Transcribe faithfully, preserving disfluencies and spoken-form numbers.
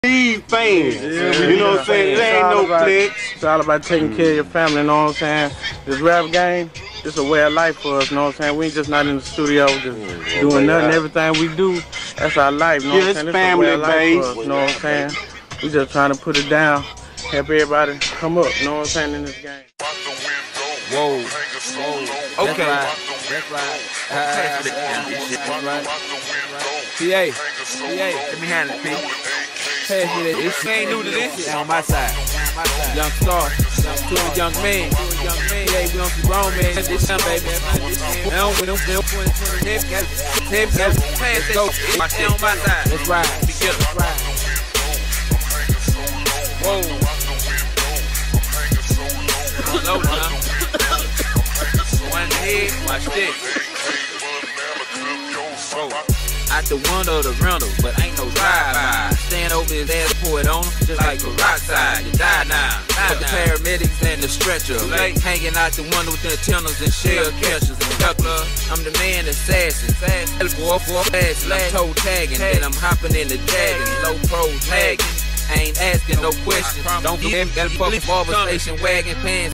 Need fans, yeah, you know what I'm saying? It ain't no flex. It's all about taking care of your family, you know what I'm saying? This rap game, it's a way of life for us, you know what I'm saying? We ain't just not in the studio just mm, doing nothing. Yeah. Everything we do, that's our life, you know yeah, what I'm saying? It's family based, us, you know what I'm saying? We just trying to put it down, help everybody come up, you know what I'm saying, in this game. Whoa, whoa, okay, that's right, that's right. P A, P A, let me handle it, P. Hey, this ain't new to this. On my side, Yungstar, two young men, yeah, we on some grown men. This time, baby, I don't win no film. Hip, hip, hip, hip, go. My shit on my side. Let's ride. Let's ride. Whoa. Low now. One head, watch this. Whoa. Out the window of the rental, but ain't no drive-by. Stand over his ass, pour it on him, just like a rock side. You die now. Put the paramedics and the stretcher. Late hanging out the window with the antennas and shell catchers. I'm the man assassin. Boy, boy, fast, I'm toe tagging. Then I'm hopping in the dragon. Low pros nagging. I ain't asking no questions. Don't get me, got a fucking barber station wagging pants.